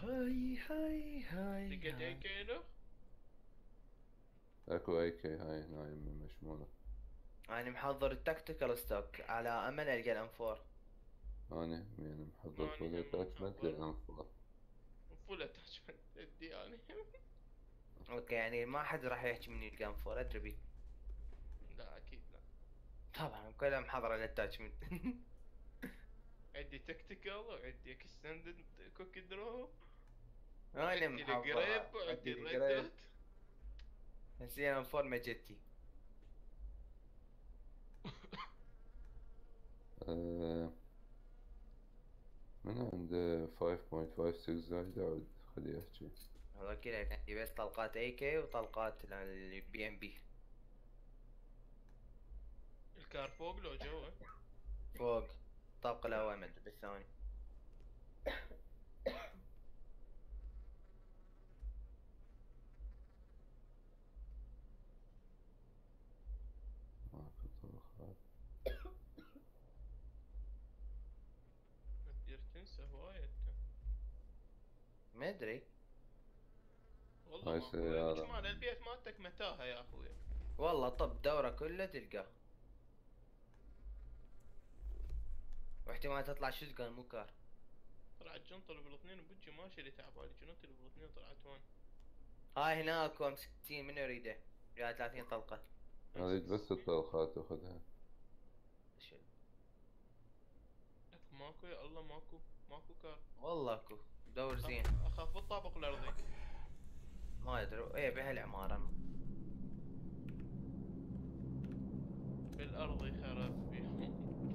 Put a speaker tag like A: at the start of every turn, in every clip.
A: هاي
B: لقيت اي كي له؟
C: اكو اي كي هاي هنا يمي مشمولة.
A: انا محضر التكتيكال ستوك على امل القى الام 4.
C: انا يعني محضر
B: اني
C: فول
B: هم
C: اتاتشمنت
B: محضر
C: للانفور.
B: فول اتاتشمنت ادي اني.
A: اوكي يعني ما حد راح يحكي مني القى ام 4 ادري بيه.
B: لا اكيد لا.
A: طبعا كلها محضرة الاتاتشمنت.
B: عندي تكتيكال وعندي اكستندد كوكي درو
A: انا
B: وعندي القريب
A: محضرة
B: وعندي
A: عندي
B: الريد
A: الجريد.
B: دوت.
A: بس هي ام 4 ما جتي.
C: أه من عنده 5.56 زايد عود خليه يحكي.
A: هذا كذا عندي بس طلقات اي كي وطلقات البي ام بي.
B: الكار فوق لو جوا؟
A: فوق. الطلق الاول ما ادري بالثاني.
C: ماكو طلقات.
B: تقدر تنسى هواية.
A: ما ادري
B: والله
C: هاي
B: ماكو وين
C: سيارة.
B: مال البيت مالتك متاهة يا اخوي.
A: والله طب دورة كله تلقاه. واحتمال تطلع شوتجن مو كار.
B: طلعت جنطة ليفل 2 بوجي ما شريت عبالي جنطة ليفل 2 طلعت وين؟
A: هاي هناك ام 60 منو يريده؟ يا 30 طلقة.
C: اريد بس الطلقات اخذها.
B: لك ماكو يا الله ماكو. ماكو كار.
A: والله اكو دور زين.
B: اخاف بالطابق الارضي.
A: ما ادري ايه بهالعمارة.
B: بالارضي خرب بيهم.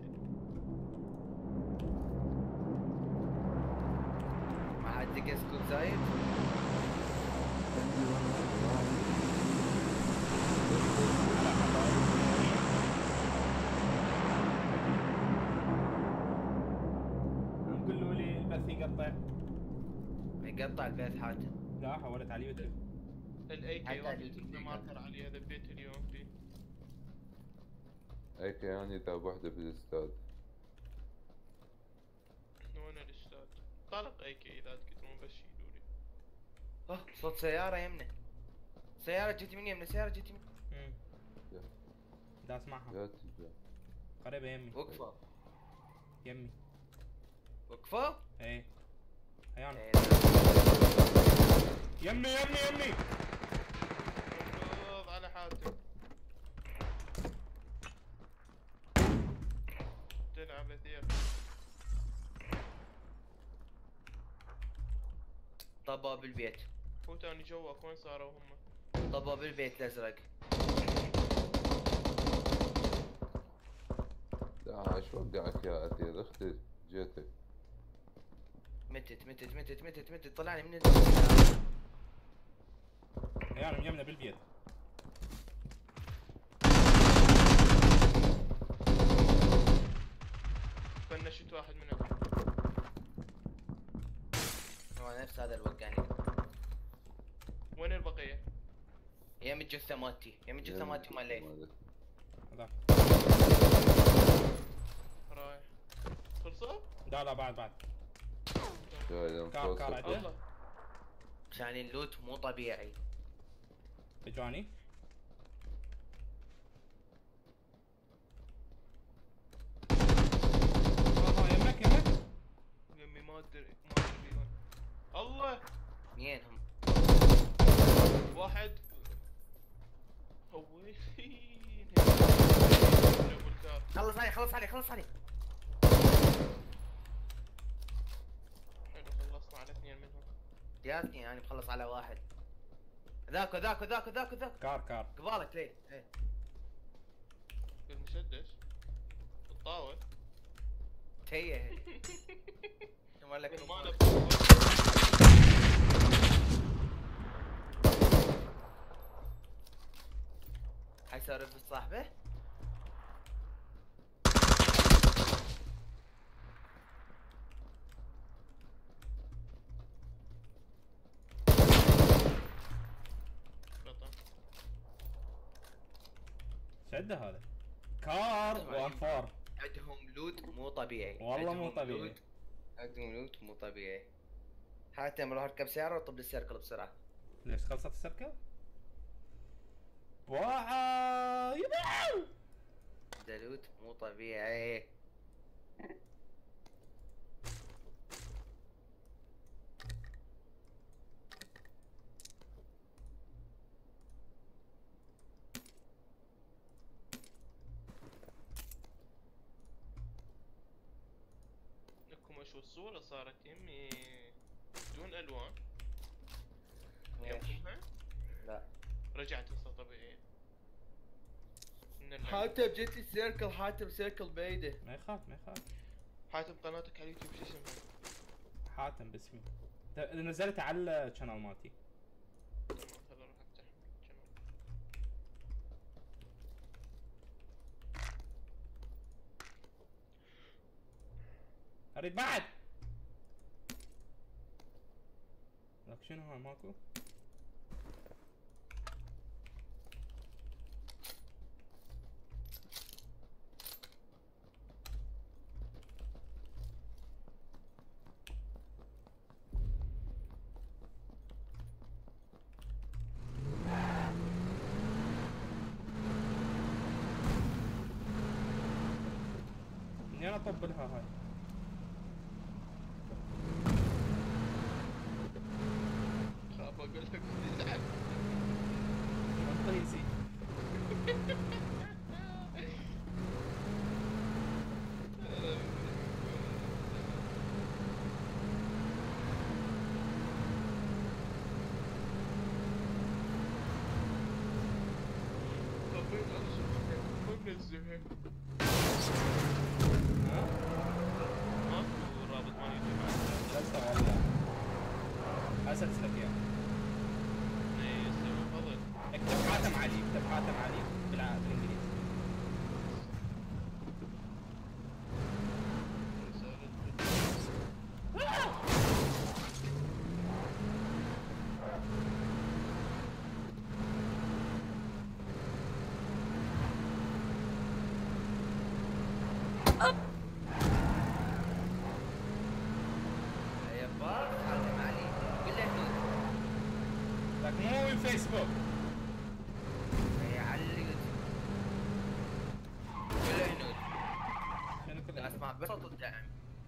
A: ما حد لقى سكوت زايد.
D: قولوا لي البث يقطع.
A: يقطع البيت حاتم.
D: لا حولت على اليوتيوب.
B: الاي كي
A: حتى
B: واحد
A: اليوتيوب
B: شفنا
A: يقطع.
B: ماركر عليه ذبيت اليوم فيه.
C: اي كي يعني ذاب وحدة بالاستاد.
B: وين الاستاذ؟ طلق اي كي اذا تقدرون بس شيلولي.
A: صوت سيارة يمنا. سيارة جت من يمنا سيارة جت من.
D: دا اسمعها
C: لا تجا.
D: قريبة يمي.
A: وقفوا.
D: يمي.
A: وقفوا.
D: ايه عيان.
A: إيه،
D: يمي يمي يمي.
B: مفروض على حاتم. تلعب اثير.
A: طبوا بالبيت.
B: فوت اني جواك وين صاروا هم؟
A: طبوا بالبيت الازرق.
C: داعش وقعك يا اثير اختي جيتك.
A: متت طلعني من
D: عيان من يمنا بالبيت.
B: فنشت واحد منهم.
A: هو نفس هذا اللي وقعني.
B: وين البقية؟
A: يم الجثة مالتي يم الجثة مالتي مال ليث.
D: هذا.
B: رايح. خلصوا؟
D: لا بعد.
C: جاي
D: كار عدل.
B: الله.
A: كان اللوت مو طبيعي.
D: اجاني. يمك.
B: يمي ما ادري بيهم. الله.
A: مينهم؟
B: واحد. وين؟
A: خلص عليه
B: حلو خلصنا على اثنين منهم.
A: يا اثنين انا مخلص على واحد. ذاك
D: كار.
A: قبالك ليه؟ ايه
B: بالمسدس. بالطاوة.
A: تيه. مال لك
B: ما
A: حيسولف صاحبه.
D: شده هذا. كار وانفار.
A: عندهم لوت مو طبيعي.
D: والله مو طبيعي.
A: عندهم لوت مو طبيعي. حاتم روح اركب سيارة وطب لي السيركل بسرعة.
D: ليش خلصت السيركل؟ واو يباو.
A: دلوت مو طبيعي.
B: لكم شو الصورة صارت يمي بدون الوان.
A: ليش؟
B: يمكمها
A: لا
B: رجعت تصير طبيعية من اللعبة.
A: حاتم جيت لي سيركل، حاتم سيركل بعيدة.
D: ما يخاف ما يخاف.
B: حاتم قناتك على اليوتيوب شو اسمها؟
D: حاتم باسمي. نزلت على الشانل مالتي.
B: تمام هلا راح افتح القناة.
D: اريد بعد. لك شنو هاي ماكو؟ منين اطب لها هاي؟
B: خاف اقول لك تزعل.
D: منطيزي.
B: طبيت ارجع ما منزلها.
D: ها؟
B: ماكو رابط مال يوتيوب.
D: لسه والله. اسلسلك اياه.
B: اي يسلم فضل.
D: اكتب حاتم علي، اكتب حاتم علي بالانجليزي.
A: يا بار حاتم علي قل له هنود.
D: لك مو من فيسبوك.
A: هي على اليوتيوب. قل له هنود.
D: شنو كل
A: اسمع بس صوت الدعم.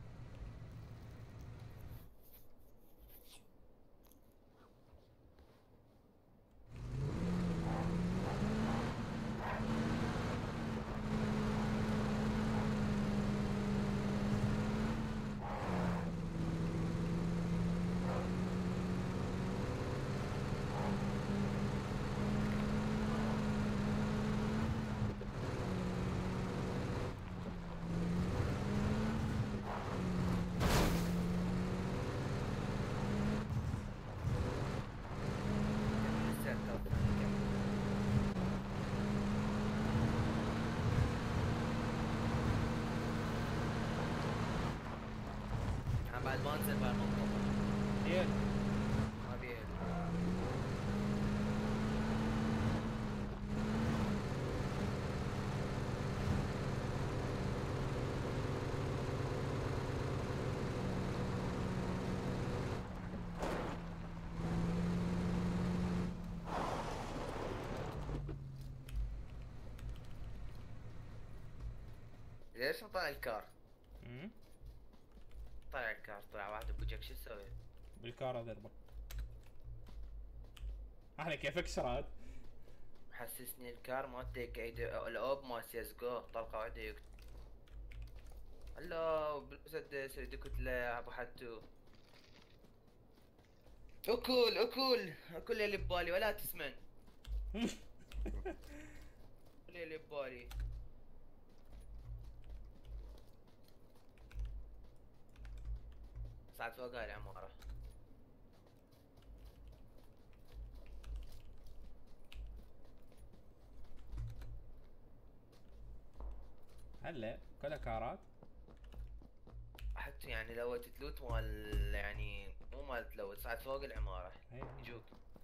A: بعد ما انزل بهالمنطقة
D: ايه
A: ما بيه. ليش مطلع الكار؟
D: امم
A: طلع الكار، طلع واحد بوجهك شو تسوي؟
D: بالكار ادربك. احنا كيفك سراد؟
A: محسسني الكار مالتك الاوب مال سي اس جو طلقة واحدة يقتل. هلا بالمسدس اريد كتلة ابو حتو. اكل اكل اكل اللي ببالي ولا تسمن. كل اللي ببالي. صعد فوق هاي العمارة.
D: هلا كلها كارات.
A: حتى يعني لو تلوت مال يعني مو مال تلوت صعد فوق العمارة
D: هي.
A: يجوك.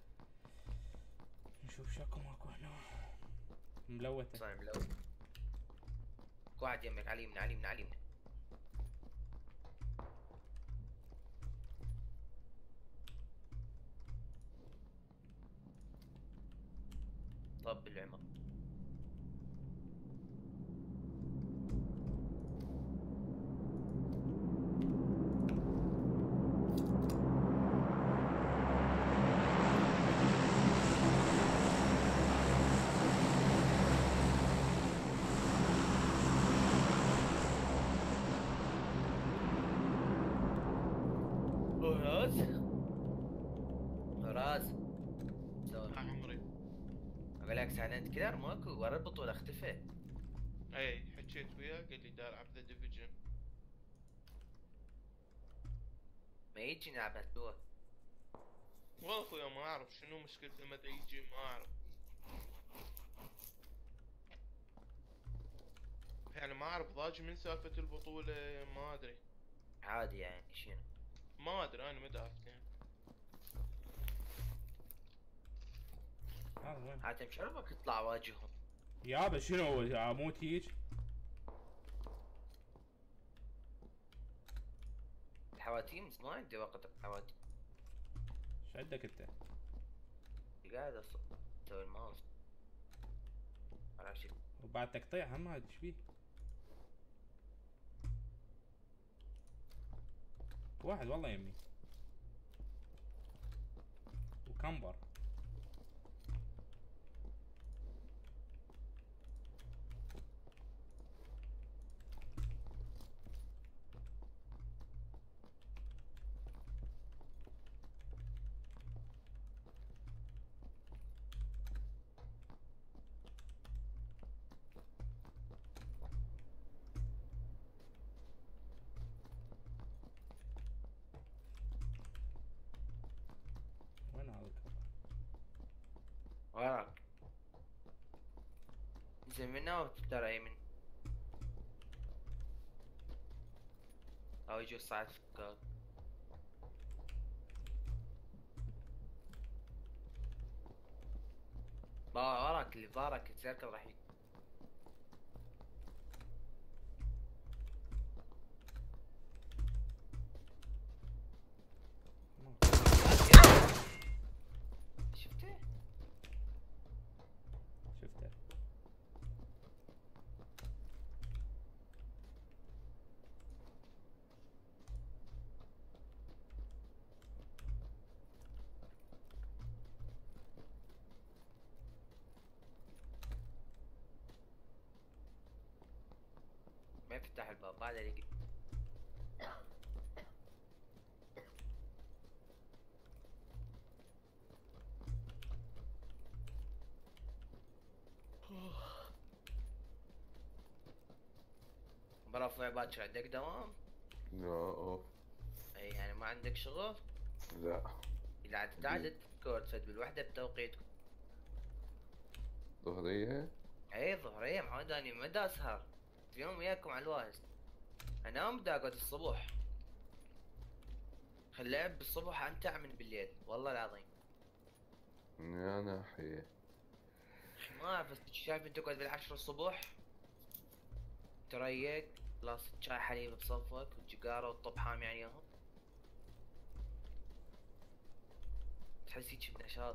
D: نشوف شكو ماكو هنا. ملوته.
A: صاير ملوت. واحد يمك على اليمين على اليمين على اليمين. طب العمر. راز راز سوري.
B: عمري.
A: اقول لك سايلنت كيلر ماكو ورا البطولة اختفى.
B: اي حكيت وياه قال لي دار عبد ديفيجن.
A: ما يجي نلعب هالدور.
B: والله اخويا ما اعرف شنو مشكلته متى يجي ما اعرف. يعني ما اعرف ضاج من سالفة البطولة ما ادري.
A: عادي يعني شنو.
B: ما ادري انا ما دافتين.
D: هذا وين؟
A: حاتم شربك يطلع واجههم.
D: يابا شنو اموت هيج؟
A: الحواتيم ما عندي وقت الحواتيم.
D: ايش عندك انت؟
A: قاعد اسوي الماوس. عرفت.
D: وبعد تقطيع هم هاد ايش بيه؟ واحد والله يمي وكمبر. وين هذا الكمبر؟
A: وراك. زين من هنا ترى يمين. او يجوا الصعد فكار. وراك اللي ظهرك السيركل راح يجي. شفته؟
D: شفته.
A: ما يفتح الباب بعد يجي. برافو يا باكر عندك دوام؟
C: لا اوف.
A: اي يعني ما عندك شغل؟
C: لا.
A: اذا عاد تعدد كورت فد بالوحدة بتوقيتكم.
C: ظهرية.
A: اي ظهرية محمد اني ما دا اسهر. اليوم وياكم على الواهز. انام دا اقعد الصبح. خل لعب بالصبح امتع من بالليل والله العظيم.
C: يا ناحية.
A: ما اعرف بس شايف انت تقعد بالعشرة الصبح تريق خلاص شاي حليب بصفك والجقارة والطبحام يعني اهو تحس هيك بنشاط.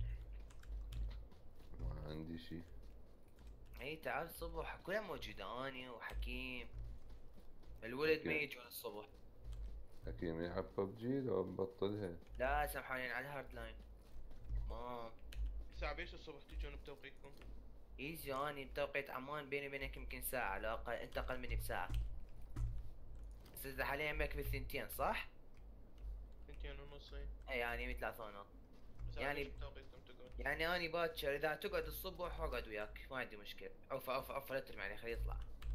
C: ما عندي شي.
A: اي تعال الصبح كلها موجودة اني وحكيم. الولد ما
C: أوكي.
A: يجون الصبح.
C: حكيم يلعب ببجي لو مبطلها.
A: لا سامحوني على الهارد لاين. ما
B: الساعة بيش الصبح تجون بتوقيتكم؟
A: ايزي اني بتوقيت عمان بيني وبينك يمكن ساعة لو اقل انت اقل مني بساعة. بس انت حاليا يمك بالثنتين صح؟
B: 2:30.
A: اي يعني 3 ونص.
B: الساعة
A: يعني-
B: بيش بتوقيتكم تقعد؟
A: يعني اني باكر اذا تقعد الصبح اقعد وياك ما عندي مشكلة. اوف اوف اوف لا ترمي عليه خليه يطلع.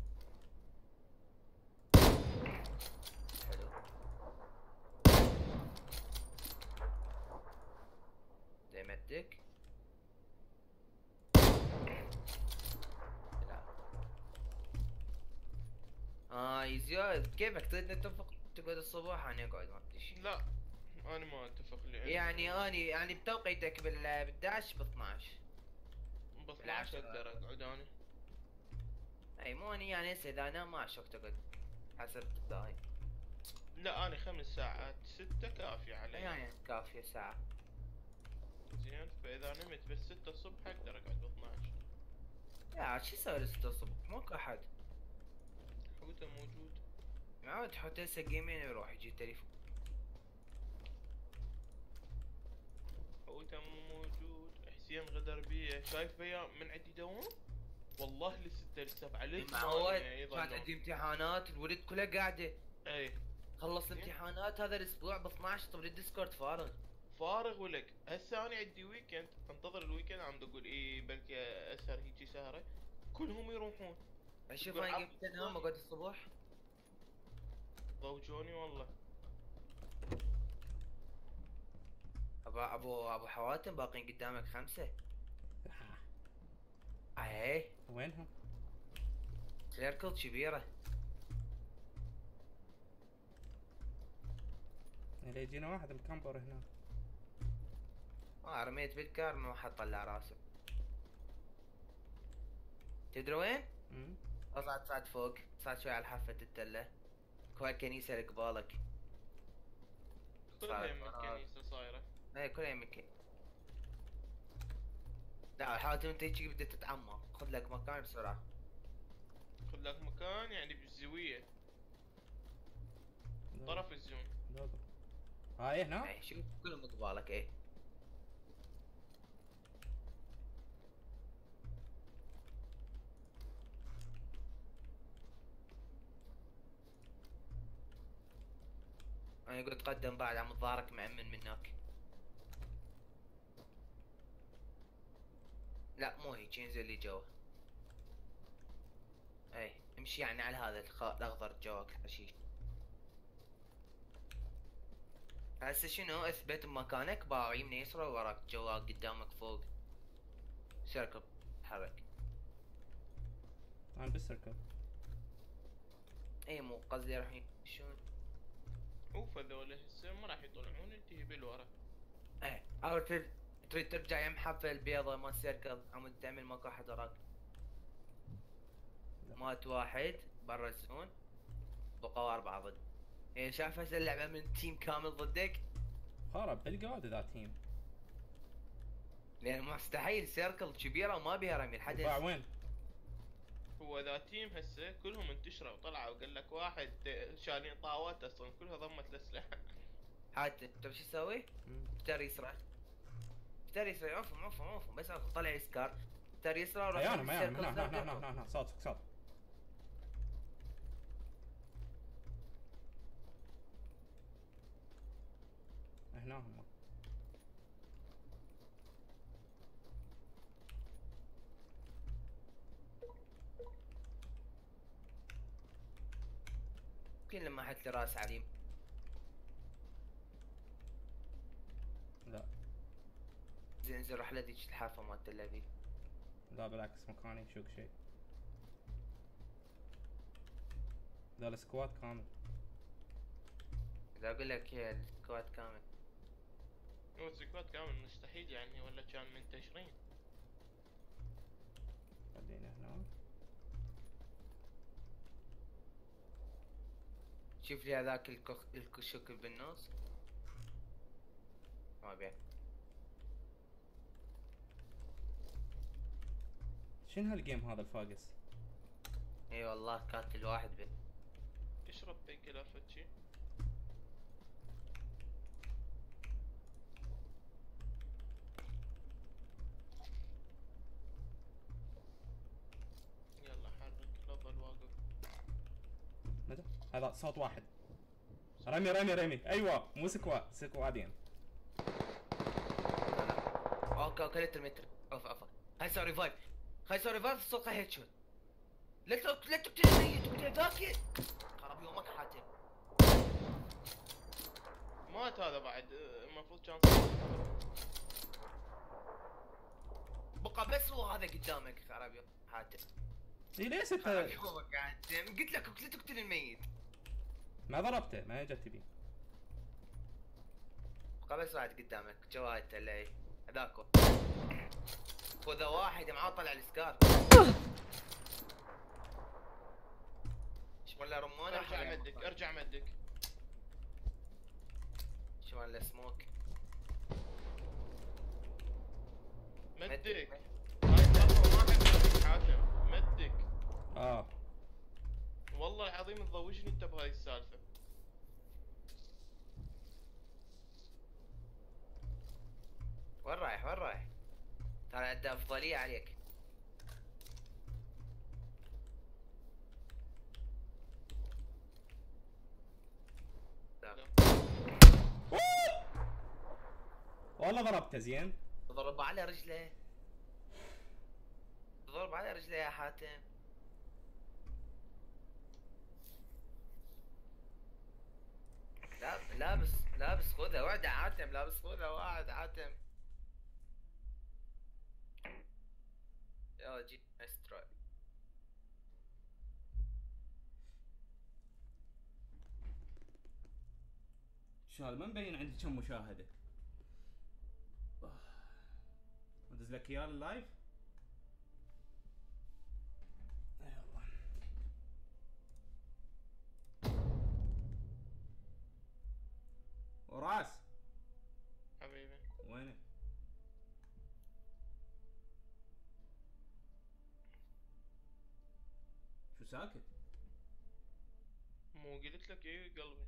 A: حلو. ديمتك. لا. يزياد كيفك تريد نتفق تقعد الصبح انا اقعد ما عندي شي.
B: لا انا ما اتفق لي.
A: يعني اني يعني بتوقيتك بال11 ب 12.
B: ب 12
A: بالعشرة.
B: اقدر اقعد انا.
A: اي مو اني يعني هسه اذا انام ما اشوف تقعد حسب الداي.
B: لا انا 5 ساعات 6 كافية علي.
A: يعني كافية ساعة.
B: زين، فاذا نمت بس 6 الصبح اقدر اقعد ب 12.
A: يا شو يسوي 6 الصبح؟ ماكو احد.
B: حوته موجود.
A: معود حتى هسه جيمين يروح يجي تليفون.
B: حوته مو موجود. حسين غدر بيه، شايف بيا من عندي دوام؟ والله لستة لسبعة
A: معود
B: ايضا.
A: كانت عندي امتحانات، الولد كلها قاعده.
B: اي
A: خلصت امتحانات هذا الاسبوع ب 12، طب الديسكورد فارغ.
B: فارغ ولك. هسه انا عندي ويكند، انتظر الويكند، عم اقول ايه بلكي اسهر هيجي سهرة. كلهم يروحون.
A: اشوف
B: تقول
A: انا
B: عبد
A: قمت انام اقعد الصبح.
B: ضوجوني والله.
A: ابو حواتم باقين قدامك 5. اهي
D: وينهم؟
A: سيركل كبيره.
D: اللي يجينا واحد مكمبر هنا.
A: رميت بالكار ما حد طلع راسه. تدري وين؟ صعد فوق، صعد شوي على حافة التلة. كوي كنيسة اللي قبالك.
B: كلها يم الكنيسة صايرة.
A: اي كلها يمكن. لا حاول انت هيك بدك تتعمق، خذ لك مكان بسرعة.
B: خذ لك مكان يعني بالزاوية، طرف الزون.
D: هاي هنا؟
A: اي شوف كلهم قبالك. اي انا قلت قدم بعد عم ظهرك مأمن منك. لا مو هيك، ينزل لي جوا. اي امشي يعني على هذا الاخضر جواك حشيش. هسه شنو اثبت مكانك، باعي من يسرى وراك جواك قدامك فوق. سيركل تحرك.
D: انا بالسيركل.
A: اي مو قصدي راح يمشون.
B: اوف هذول هسه ما راح يطلعون، انتهي بالورا.
A: ايه او تريد ترجع يم حافة البيضة مال سيركل، عمود تعمل ماكو احد وراك. مات واحد برا الزون، بقوا 4 ضد. ايه شايف هسه اللعبة من تيم كامل ضدك؟
D: خرب بالقعده ذا تيم.
A: لان مستحيل سيركل كبيرة وما بيها رمي الحدث.
D: باع وين؟
B: هو ذا تيم هسه كلهم انتشروا وطلعوا، وقال لك واحد شالين طاوات اصلا كلها ضمت الاسلحة.
A: حاتم انت شو تسوي؟ اختار يسرى. اختار يسرى، عفوا بس عفوا طلع سكار. اختار يسرى وروح
D: عيانا
A: نفس
D: ما
A: السيركل
D: هنا صوتك صوت. هنا هم.
A: يمكن لما حط لي راس عليم.
D: لا
A: زين انزل روح لذيك الحافة مالت الذي.
D: لا بالعكس مكاني يشوق شيء. ذا السكواد كامل.
A: اذا اقول لك يا السكواد كامل.
B: هو السكواد كامل مستحيل يعني، ولا كان منتشرين.
D: خلينا هنا.
A: شوف لي هذاك الكشك بالنص. ما بيه.
D: شنو هالجيم هذا الفاقس؟
A: اي والله قاتل واحد به.
B: اشرب بيكل فتشي. يلا حرك لا تظل واقف.
D: متى؟ هذا صوت واحد. رمي ايوه مو سكوادين.
A: اوكي لتر عفوا خلي اسوي ريفايف. الصوت هيد شوت. لا تقتل الميت، تقتل ذاك. خرب يومك حاتم.
B: مات هذا بعد، المفروض كان
A: بقى بس هو هذا قدامك. خرب يومك حاتم.
D: اي ليش
A: خرب
D: انت
A: يومك حاتم، قلت لك لا تقتل الميت.
D: ما ضربته؟ ما جت بي.
A: بقى بس واحد قدامك جواد تلاقي هذاك هو. وذا واحد معاه طلع السكار. ايش ولا رمانه؟
B: ارجع مدك.
A: شو ولا سموك؟
B: مدك هاي اللحظة ما احب حاتم مدك. والله العظيم تضوجني انت بهاي السالفة.
A: وين رايح وين رايح؟ ترى عنده افضلية عليك.
D: والله ضربته زين.
A: ضرب على رجله. ضرب على رجله يا حاتم. لابس خوذة وعد حاتم، لابس خوذة وقاعد حاتم. يلا جي استرا.
D: شال ما مبين عندي كم مشاهدة. ادز لك اياه اللايف. يلا. وراس
B: حبيبي
D: وينك؟ شو ساكت؟
B: مو قلت لك ايه قلبي.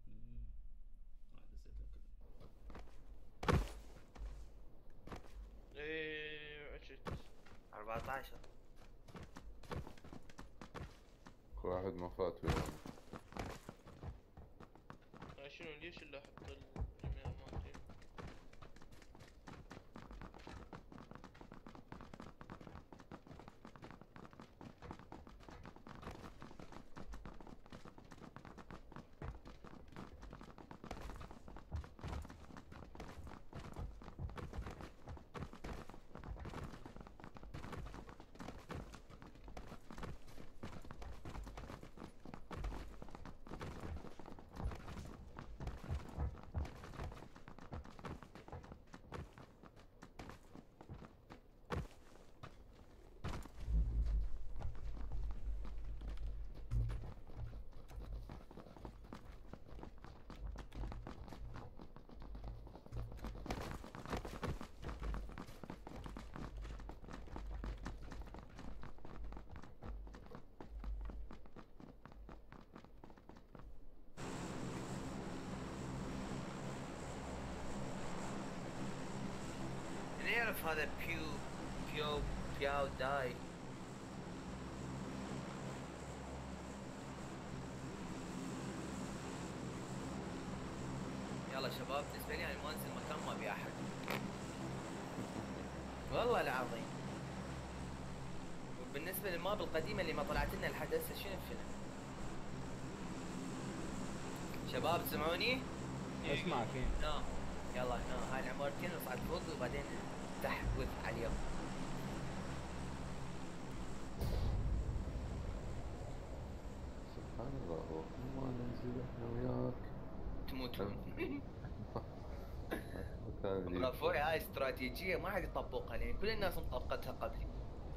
B: ايه عشت
A: 14.
C: كل واحد ما فات ويانا.
B: شنو ليش اللي احط الايميل مالتي؟
A: اللي يعرف هذا بياو داي. يلا شباب، بالنسبة لي انا ما انزل مكان ما بي احد. والله العظيم. وبالنسبة للماب القديمة اللي ما طلعت لنا لحد هسه شنو الفيلم؟ شباب تسمعوني؟
D: اسمعك ايه.
A: هنا يلا هنا هاي العمارتين نصعد فوق وبعدين تحوذ عليهم.
C: سبحان الله، هو كل ما ننزل احنا وياك
A: تموتون.
C: مكان ذي.
A: رفوي هاي استراتيجية ما حد يطبقها لان كل الناس مطبقتها قبلي.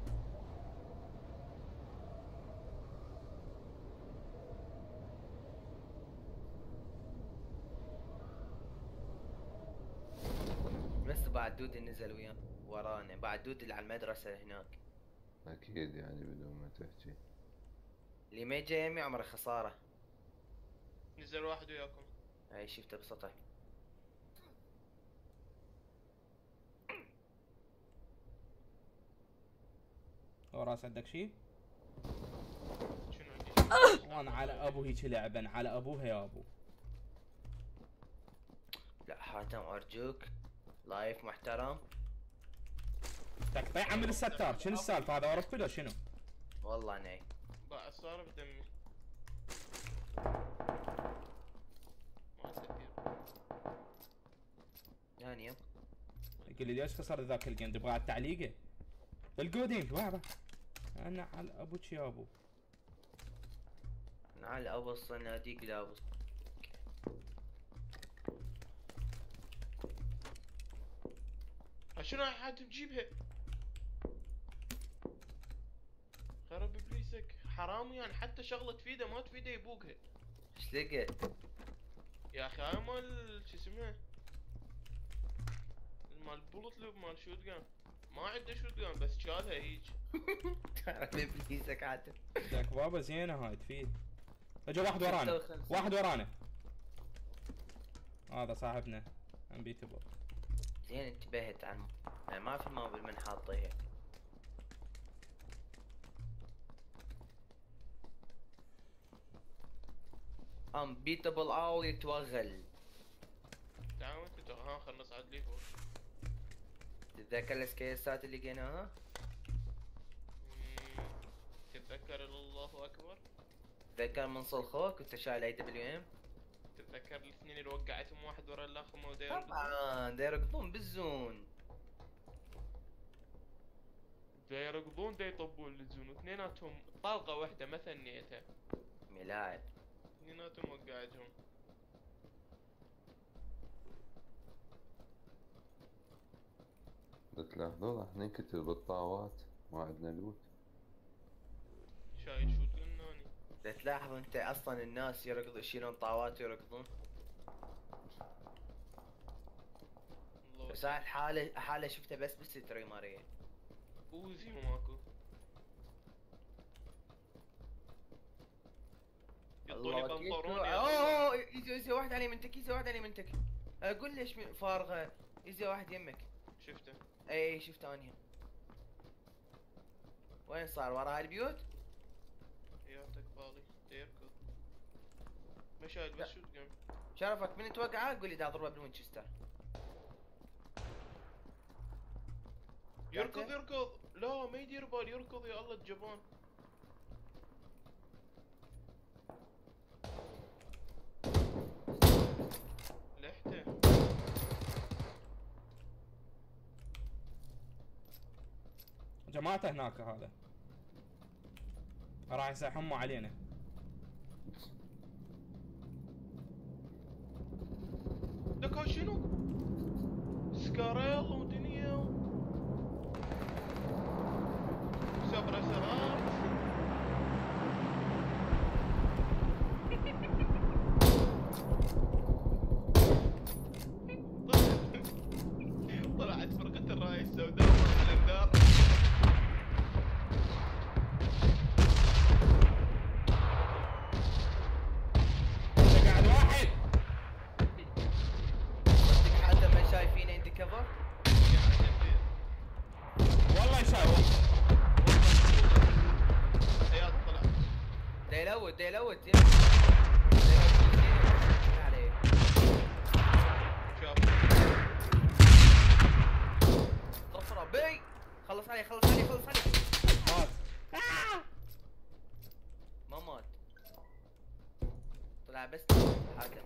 A: بس بعد دود نزل ورانا، بعد دود اللي على المدرسة هناك.
C: اكيد يعني بدون ما تحكي.
A: اللي ما يجي يمي عمره خسارة.
B: نزل واحد وياكم.
A: هاي شفته بسطح.
D: وراس عندك شيء؟
B: شنو عندي؟
D: وانا على ابو هيك لعبا، على ابوها يا ابو.
A: لا حاتم ارجوك، لايف محترم.
D: تقطيع عمل الستار، شنو السالفه هذا ورا ولا شنو؟
A: والله ناي.
B: باع صار بدمي. ما تكبير.
A: ثانية.
D: يقول لي ليش خسرت ذاك الجيم؟ تبغى على التعليقه؟ القودين بابا. انا على ابوك يا ابو.
A: نعال ابو الصناديق لابس.
B: شنو هاي حاتم جيبها؟ خرب ابليسك حرامي يعني، حتى شغله تفيده ما تفيده يبوقها.
A: ايش لقيت؟
B: يا اخي هاي مال شو اسمه؟ مال بولت لوب مال شوت جان. ما عنده شوتجان بس شالها هيج.
A: تعرف ابليسك عاتب.
D: ذاك بابا زينه هاي تفيد. اجا واحد ورانا
A: 56.
D: واحد ورانا. هذا صاحبنا انبيتبل.
A: زين انتبهت عنه يعني ما في موبل من حاطيه. unbeatable all يتوغل.
B: تعال انت ها خلنا نصعد لي فوق.
A: تتذكر السكيسات اللي لقيناها؟
B: تتذكر الله اكبر؟
A: تتذكر من صلخوك وانت شايل اي دبليو ام؟
B: تتذكر الاثنين اللي وقعتهم واحد ورا الاخر ما داير
A: طبعا دا يركضون بالزون.
B: دا يركضون دا يطبون للزون واثنيناتهم طلقة واحدة ما ثنيتها.
A: ملاعب.
B: اثنيناتهم وقعتهم.
C: تلاحظون راح ننكتب بالطاوات ما عندنا لوت.
B: شايل شوت قناني.
A: دا تلاحظ انت اصلا الناس يركضوا يشيلون طاوات ويركضون.
B: الله
A: بس هاي حالة شفتها بس بالستري ماريه.
B: اوزي ماكو. يطوني
A: الله وكيل.
B: بنطروني.
A: اوه يجي واحد علي منتك يجي واحد علي منتك. اقول ليش فارغه يجي واحد يمك.
B: شفته.
A: اي شفت اني. وين صار ورا هاي البيوت؟
B: يعطيك بالي يركض. ما شايل بس شوت قن.
A: شرفك من توقع قول لي دا اضربه بالوينشستر.
B: يركض يركض. لا ما يدير بال يركض يا الله الجبان. لحته.
D: جماعته هناك هذا راح يسحموا علينا.
B: لك هاي شنو؟ سكاريل ودنيا سبرا سرار. طلعت فرقة الراية السوداء على النار.
D: قاعد واحد.
A: صدق حتى ما شايفين عندي كفر.
D: والله شايف.
B: اياد طلع.
A: دا يلوت
B: شاف.
A: طفره بي. خلص علي
D: مات.
A: ما مات. طلع بس حاكم.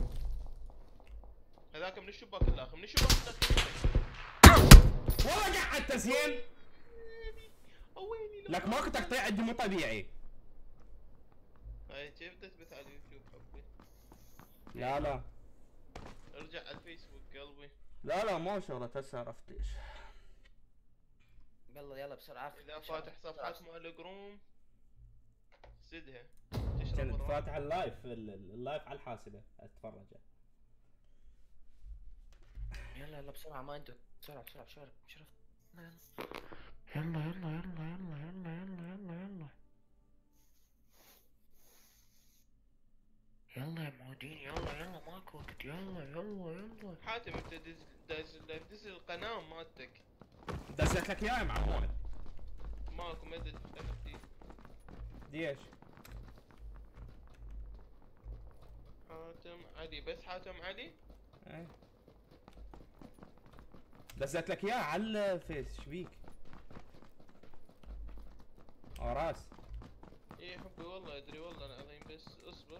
B: هذاك من الشباك الاخر من الشباك الاخر.
D: والله قعدت زين.
B: ويني
D: لك ماكو تقطيع عندي مو طبيعي.
B: هاي كيف تثبت على اليوتيوب حبي؟
D: لا
B: ارجع على الفيسبوك قلبي.
D: لا مو شغلة هسه عرفت ليش.
A: يلا بسرعه.
B: اذا فاتح صفحة مال جروم سدها.
D: كنت فاتح اللايف على الحاسبة اتفرجه.
A: يلا بسرعه ما انت بسرعه شرف. يلا يا معودين يلا ماكو وقت. يلا
B: حاتم انت دز القناة مالتك.
D: دزت لك اياه يا معمول.
B: ماكو مدى تفتح دي.
D: ليش؟
B: حاتم علي بس حاتم علي.
D: ايه دزت لك اياه على الفيس شبيك؟ راس.
B: ايه حبي والله ادري والله العظيم بس اصبر.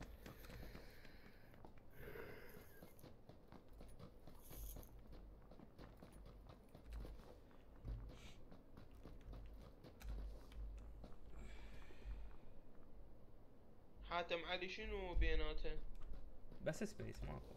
B: حاتم علي شنو بيناته؟
D: بس سبيس ماكو.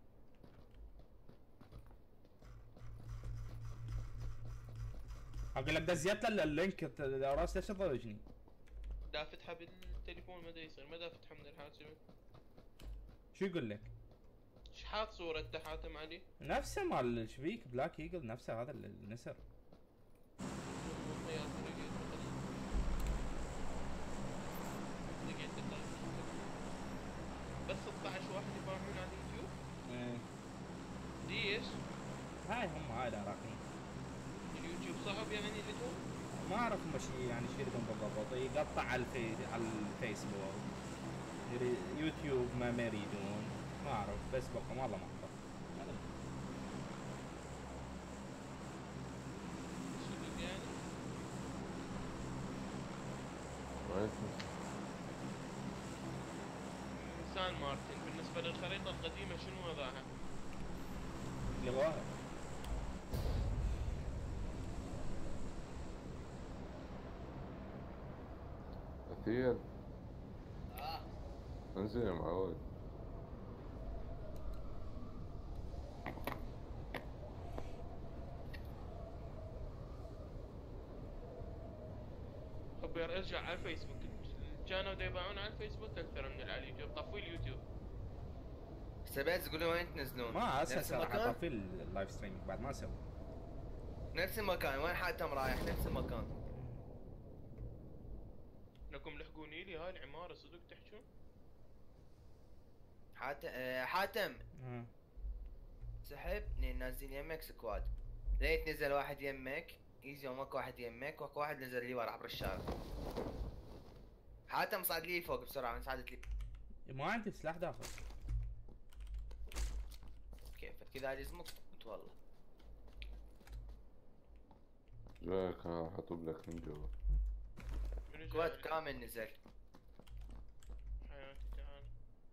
D: اقول لك دزيت له اللينك راس ليش تضوجني؟
B: دا فتحه بالتليفون ما دا يصير ما دا فتحه من الحاسبة.
D: شو يقول لك؟
B: شحات صورة حاتم علي؟
D: نفسه مال الشبيك بلاك ايجل نفسه هذا النسر.
B: يا لقيت بس 16 واحد يباعون على اليوتيوب.
D: ايه
B: ليش؟
D: هاي هم هاي العراقيين.
B: اليوتيوب صعب يعني لهم؟
D: ما اعرف هم شي يعني شو يريدون بالضبط، يقطع على على الفيسبوك، يوتيوب ما يريدون، ما اعرف فيسبوك والله ما اعرف.
B: شنو يعني؟ سان مارتن بالنسبة للخريطة القديمة شنو وضعها؟
D: لغوها
C: أثير
A: اه
C: انزل يا معود.
B: خبي ارجع على الفيسبوك، كانوا دا يباعون على الفيسبوك اكثر من على اليوتيوب، طفوا اليوتيوب.
A: سبيز يقولون وين تنزلون؟
D: ما
A: نفس
D: اساسا راح
A: المكان؟
D: اطفي اللايف ستريم بعد ما اسوي.
A: نفس المكان، وين حاتم رايح؟ نفس المكان.
B: انكم لحقوني لي هاي العمارة صدق تحجون؟
A: حاتم
D: آه.
A: سحب نازلين يمك سكواد. ليت نزل واحد يمك يجي يومك واحد يمك واكو واحد نزل لي ورا عبر الشارع. حاتم صعد لي فوق بسرعة، من صعدت لي.
D: ما عندي سلاح داخل.
A: كيف كذا لازمك والله.
C: جايك انا راح اطب لك من جوا.
B: منو
A: سكواد
B: جاي؟
A: كامل نزل.
B: حياتي تعال.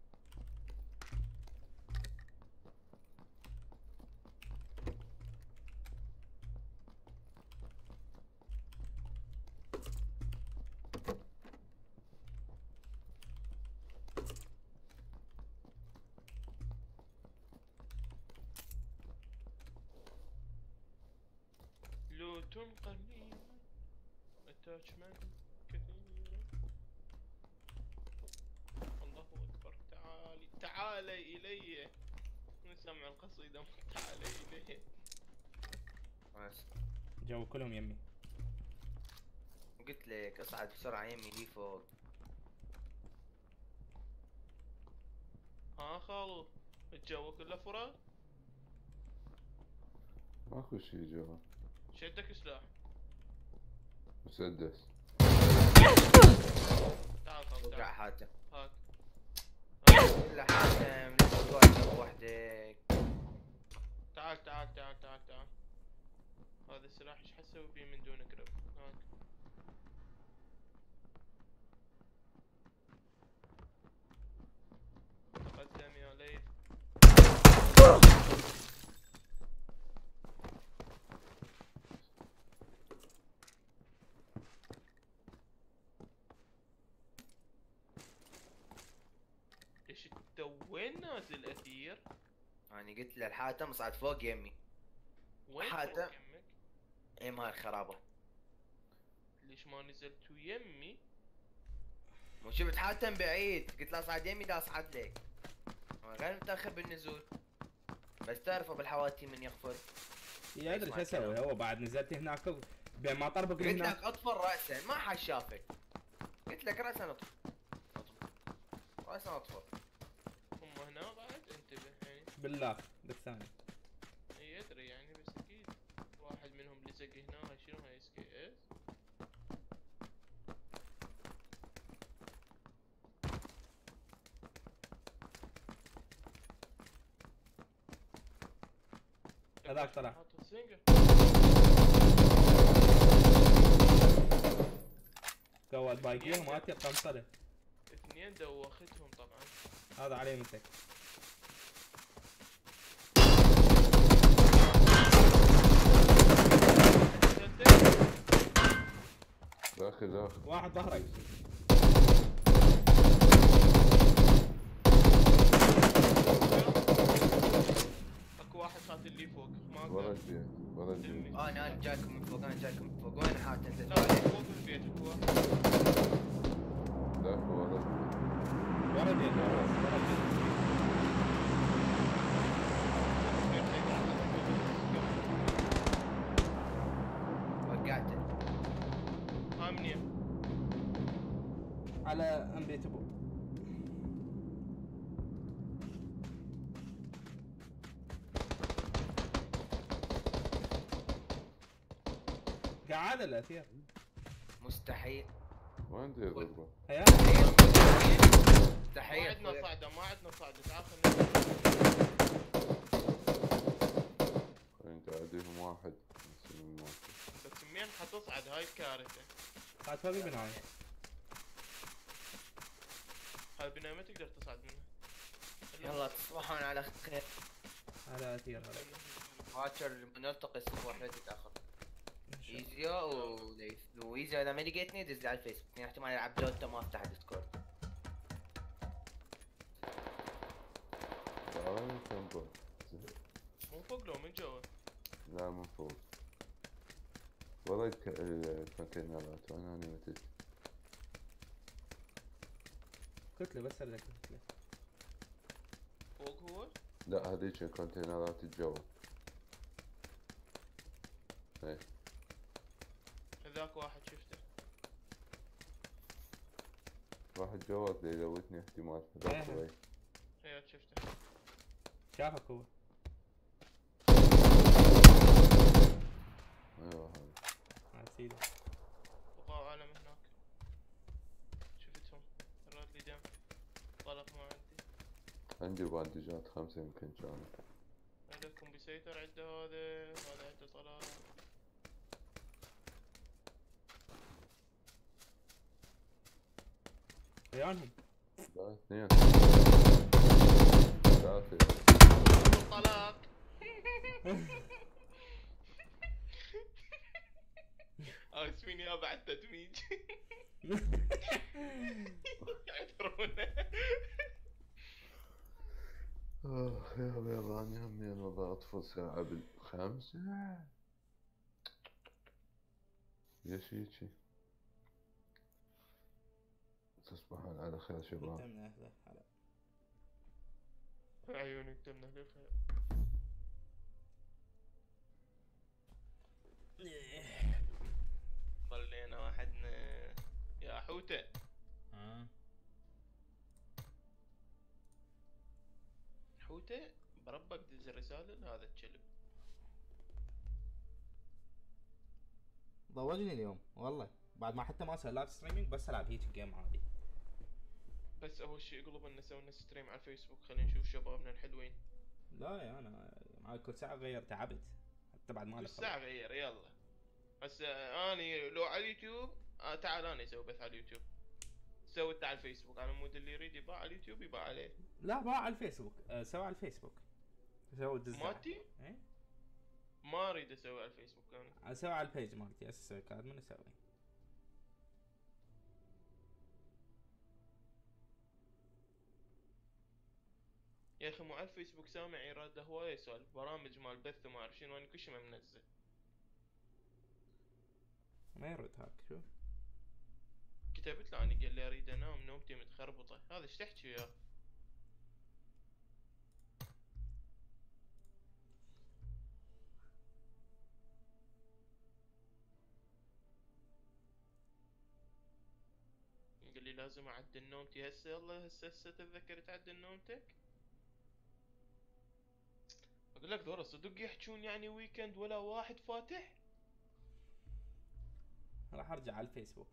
B: لوت قليل اتاتشمنت كثير. الله اكبر. تعالي الي. نسمع القصيدة تعالي الي.
A: بس
D: جو كلهم يمي.
A: قلت لك اصعد بسرعة يمي لي فوق.
B: ها خالو الجو كله فراغ.
C: ماكو شي جوا.
B: شدك سلاح.
C: مسدس.
B: تعال خالو
A: وقع
B: تعال.
A: حاتم.
B: هاك.
A: الا حاتم ليش تقعد وحدك؟
B: تعال تعال تعال تعال تعال. هذا السلاح ايش حسوي فيه من دون قرب؟ هاك. تقدم يا ليث. ليش انت وين نازل اثير؟
A: انا قلت له الحاتم صعد فوق يمي.
B: وين
A: حاتم.
B: فوق يمك؟
A: اي مال الخرابة.
B: ليش ما نزلت يمي؟
A: مو شفت حاتم بعيد، قلت له صعد يمي دا اصعد لك. أنا غير متاخر بالنزول. بس تعرفوا بالحواتي من يغفر.
D: يا ادري شو اسوي، هو بعد نزلت هناك بين ما طربق
A: قلت
D: هناك.
A: لك اطفر راسا، ما حد شافك. قلت لك راسا اطفر. راسا اطفر.
B: هم هنا بعد انتبه يعني.
D: بالله بالثاني.
B: اي ادري يعني بس اكيد واحد منهم لزق هنا. هاي شنو هاي اس كي اس؟
D: هذاك طلع.
B: حاط السنجر.
D: قوى الباقيين ما تبقى مصدر.
B: اثنين دوختهم طبعا.
D: هذا عليه منتك.
C: داخل.
D: واحد ظهرك.
B: اكو واحد قاتل لي فوق ما
C: ورا
B: اقدر.
C: البيت ورا البيت.
A: انا جايكم من فوق، انا جايكم من فوق. وين حاتم؟
B: لا فوق البيت اكو واحد.
C: داخل ورا البيت.
D: ورا البيت ورا البيت.
A: وقعته.
D: اللي تبون. قاعد الاثير
A: مستحيل.
C: ما عندي ضربة.
D: هيا
B: ما
A: مستحيل
B: عندنا
A: خويا.
B: صعدة، ما عندنا صعدة، تعال خلينا
C: انت عندهم واحد بس من الموت.
B: بس منين حتصعد؟ هاي الكارثة.
D: قاعد فوق البناية.
B: هاي البناية ما تقدر تصعد منها.
A: يلا تصبحون على خير.
D: على اثير هذا.
A: باكر نلتقي الصبح لا تتاخر.
D: إن شاء الله.
A: ايزيا وليث وايزيا اذا ما لقيتني دز لي على الفيسبوك، يعني احتمال العب لوتا ما افتح ديسكورد.
C: تعال كم بوت.
B: مو فوق لو من جوا.
C: لا من فوق. والله الكونتينرات وانا متت.
D: كتلة بس ارجع كتلة.
B: فوق هو؟
C: لا هذيك الكونتينرات الجو. ايه
B: هذاك واحد شفته.
C: واحد جوا اللي يلوتني احتمال هذاك
D: إيه.
C: شوي.
B: هيا شفته.
D: شافك هو.
C: ايوه هذا.
D: سيدي.
B: الله اعلم هناك. شفتهم. الراد لي دم. طلق ما عندي.
C: عندي باندجات 5 يمكن كانت.
B: عندكم بيسيطر عنده هذا عنده طلق.
D: ويانهم.
C: لا 2 3
B: طلاق. اسفين يا بعد تدميج. يعترونه.
C: يا بيضاني همي انا بطفل ساعة بالخمسة. ليش هيجي؟ تصبحون على خير شباب.
D: من اهله هلا.
B: عيونك تمنى للخير. ضلينا واحدنا يا حوته. حوته بربك دز رسالة لهذا الكلب.
D: ضوجني اليوم والله بعد ما حتى ما اسوي لايف ستريمينج بس العب هيك جيم عادي.
B: بس اول شي اقلب لنا سوينا ستريم على الفيسبوك، خلينا نشوف شبابنا الحلوين.
D: لا يا انا معي كل ساعه غير تعبت حتى بعد ما
B: كل
D: دخلت.
B: ساعة غير يلا. هسه اني لو على اليوتيوب تعال انا اسوي بث على اليوتيوب. سويته على الفيسبوك على مود اللي يريد يباع على اليوتيوب يباع عليه.
D: لا باع على الفيسبوك سوى على الفيسبوك. سوي دز
B: مالتي؟
D: ايه
B: ما اريد اسوي على الفيسبوك انا.
D: اسوي على البيج مالتي اسوي كاد من اسوي.
B: يا اخي مو على الفيسبوك سامع يراد هوايه يسولف برامج مال بث وما اعرف شنو، انا كل شيء ما منزل.
D: ما يرد هاك شوف.
B: كتبت له اني قال لي اريد انام نومتي متخربطه، هذا ايش تحكي وياه؟ قال لي لازم اعدل نومتي هسه. يلا هسه تتذكر تعدل نومتك؟ اقول لك ذولا صدق يحجون يعني ويكند ولا واحد فاتح؟
D: راح ارجع على الفيسبوك.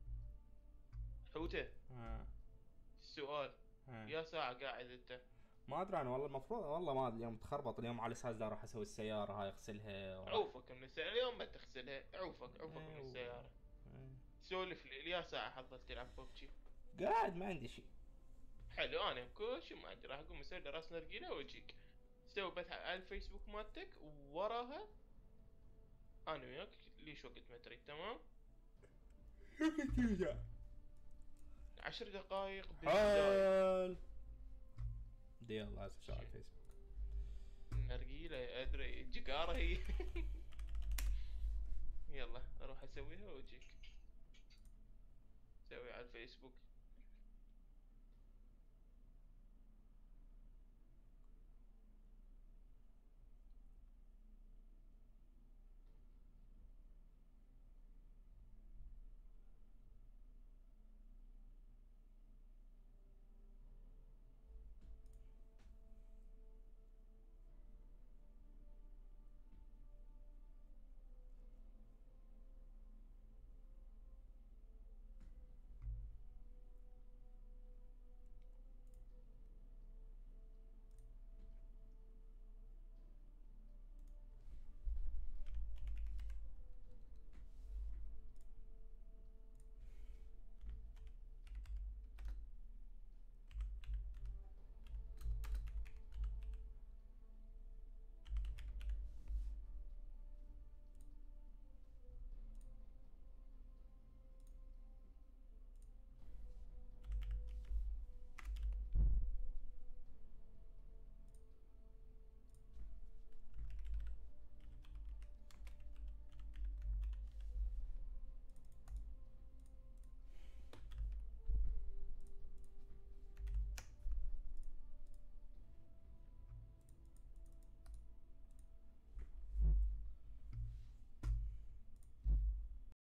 B: حوته
D: ها.
B: السؤال
D: ها.
B: يا ساعة قاعد انت؟
D: ما ادري انا والله المفروض والله ما ادري اليوم تخربط اليوم على اساس اروح اسوي السياره هاي اغسلها
B: عوفك من السيارة اليوم ما تغسلها. عوفك من
D: أيوه.
B: السيارة. سولف لي يا ساعة حظل تلعب ببجي.
D: قاعد ما عندي شيء.
B: حلو انا كل شيء ما عندي راح اقوم اسوي لي راس نرجيله واجيك. سوي بث على الفيسبوك مالتك ووراها انا وياك ليش وقت ما تريد. تمام؟
D: ترجع
B: 10 دقائق بالبداية.
D: حال دي يلا هسه شو على الفيسبوك.
B: نرجيله ادري جقارة هي. يلا اروح اسويها واجيك. سوي على الفيسبوك.